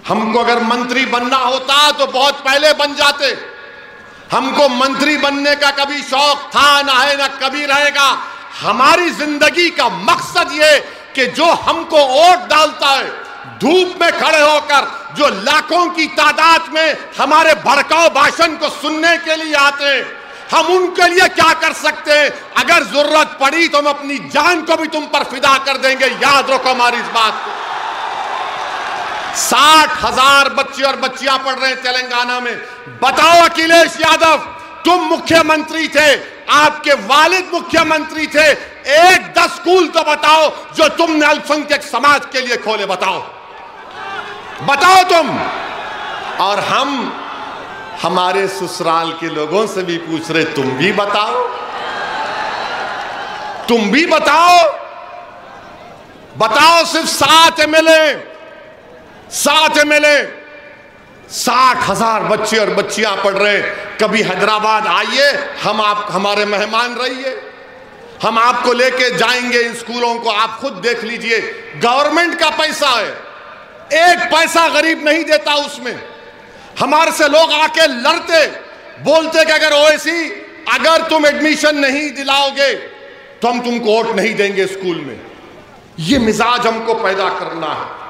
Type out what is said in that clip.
हमको अगर मंत्री बनना होता तो बहुत पहले बन जाते। हमको मंत्री बनने का कभी शौक था ना है ना कभी रहेगा। हमारी जिंदगी का मकसद ये कि जो हमको वोट डालता है, धूप में खड़े होकर जो लाखों की तादाद में हमारे भड़काऊ भाषण को सुनने के लिए आते हैं, हम उनके लिए क्या कर सकते हैं। अगर जरूरत पड़ी तो हम अपनी जान को भी तुम पर फिदा कर देंगे। याद रखो हमारी इस बात को। 60,000 बच्चे और बच्चियां पढ़ रहे हैं तेलंगाना में। बताओ अखिलेश यादव, तुम मुख्यमंत्री थे, आपके वालिद मुख्यमंत्री थे, एक 10 स्कूल तो बताओ जो तुमने अल्पसंख्यक समाज के लिए खोले। बताओ बताओ तुम। और हम हमारे ससुराल के लोगों से भी पूछ रहे, तुम भी बताओ, तुम भी बताओ। बताओ सिर्फ 7 एमएलए 60,000 बच्चे और बच्चियां पढ़ रहे। कभी हैदराबाद आइए, आप हमारे मेहमान रहिए, हम आपको लेके जाएंगे इन स्कूलों को। आप खुद देख लीजिए, गवर्नमेंट का पैसा है, एक पैसा गरीब नहीं देता उसमें। हमारे से लोग आके लड़ते, बोलते कि अगर ओवैसी अगर तुम एडमिशन नहीं दिलाओगे तो हम तुमको वोट नहीं देंगे स्कूल में। ये मिजाज हमको पैदा करना है।